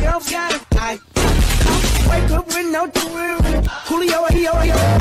else got it. I wake up with no Julio,